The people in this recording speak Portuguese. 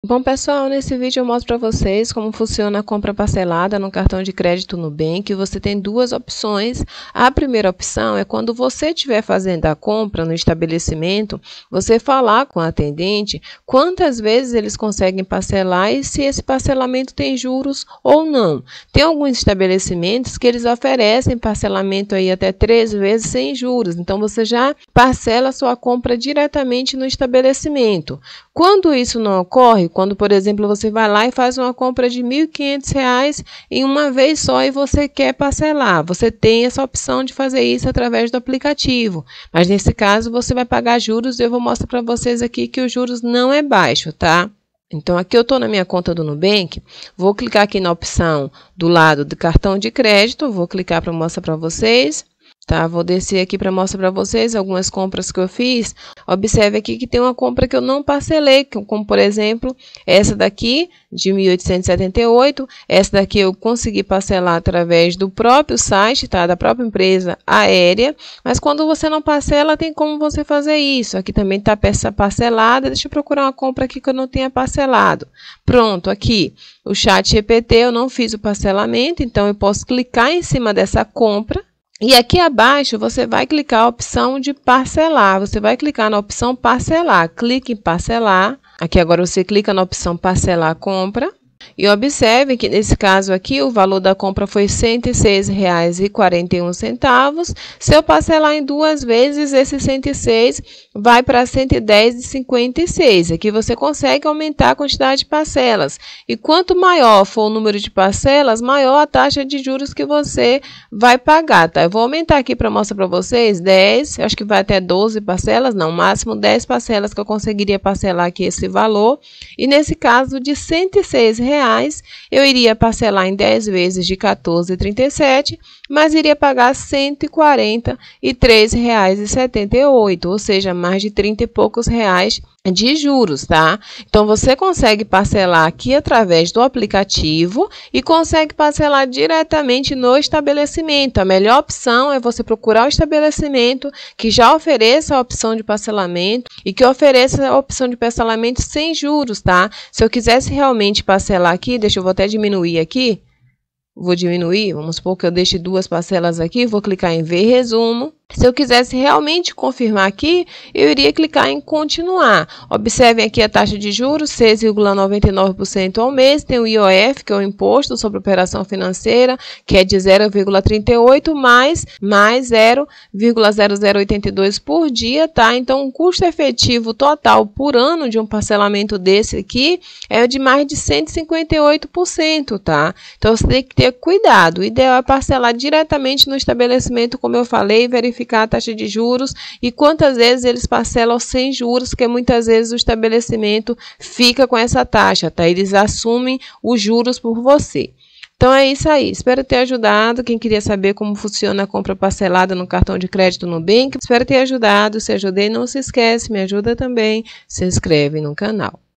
Bom, pessoal, nesse vídeo eu mostro para vocês como funciona a compra parcelada no cartão de crédito Nubank. Você tem duas opções. A primeira opção é quando você estiver fazendo a compra no estabelecimento, você falar com o atendente quantas vezes eles conseguem parcelar e se esse parcelamento tem juros ou não. Tem alguns estabelecimentos que eles oferecem parcelamento aí até 3 vezes sem juros. Então, você já parcela a sua compra diretamente no estabelecimento. Quando isso não ocorre, quando, por exemplo, você vai lá e faz uma compra de R$ 1.500 em uma vez só e você quer parcelar, você tem essa opção de fazer isso através do aplicativo. Mas nesse caso, você vai pagar juros e eu vou mostrar para vocês aqui que os juros não é baixo, tá? Então, aqui eu estou na minha conta do Nubank, vou clicar aqui na opção do lado do cartão de crédito, vou clicar para mostrar para vocês. Tá, vou descer aqui para mostrar para vocês algumas compras que eu fiz. Observe aqui que tem uma compra que eu não parcelei, como por exemplo, essa daqui de 1.878. Essa daqui eu consegui parcelar através do próprio site, tá, da própria empresa aérea. Mas quando você não parcela, tem como você fazer isso. Aqui também está peça parcelada. Deixa eu procurar uma compra aqui que eu não tenha parcelado. Pronto, aqui o ChatGPT eu não fiz o parcelamento, então eu posso clicar em cima dessa compra. E aqui abaixo você vai clicar a opção de parcelar, você vai clicar na opção parcelar, clique em parcelar, aqui agora você clica na opção parcelar compra. E observe que nesse caso aqui o valor da compra foi R$ 106,41. Se eu parcelar em 2 vezes, esse 106 vai para R$ 110,56. Aqui você consegue aumentar a quantidade de parcelas. E quanto maior for o número de parcelas, maior a taxa de juros que você vai pagar, tá? Eu vou aumentar aqui para mostrar para vocês 10, acho que vai até 12 parcelas, não, máximo 10 parcelas que eu conseguiria parcelar aqui esse valor. E nesse caso de R$ 106, eu iria parcelar em 10 vezes de R$ 14,37, mas iria pagar R$ 143,78, ou seja, mais de 30 e poucos reais de juros, tá? Então, você consegue parcelar aqui através do aplicativo e consegue parcelar diretamente no estabelecimento. A melhor opção é você procurar o estabelecimento que já ofereça a opção de parcelamento e que ofereça a opção de parcelamento sem juros, tá? Se eu quisesse realmente parcelar aqui, eu vou até diminuir aqui. Vou diminuir, vamos supor que eu deixe 2 parcelas aqui, vou clicar em ver resumo. Se eu quisesse realmente confirmar aqui, eu iria clicar em continuar. Observem aqui a taxa de juros, 6,99% ao mês. Tem o IOF, que é o Imposto sobre Operação Financeira, que é de 0,38 mais 0,0082 por dia, tá? Então, o custo efetivo total por ano de um parcelamento desse aqui é de mais de 158%, tá? Então, você tem que ter cuidado. O ideal é parcelar diretamente no estabelecimento, como eu falei, verificar a taxa de juros e quantas vezes eles parcelam sem juros, porque muitas vezes o estabelecimento fica com essa taxa, tá? Eles assumem os juros por você. Então, é isso aí. Espero ter ajudado. Quem queria saber como funciona a compra parcelada no cartão de crédito Nubank, espero ter ajudado. Se ajudei, não se esquece, me ajuda também, se inscreve no canal.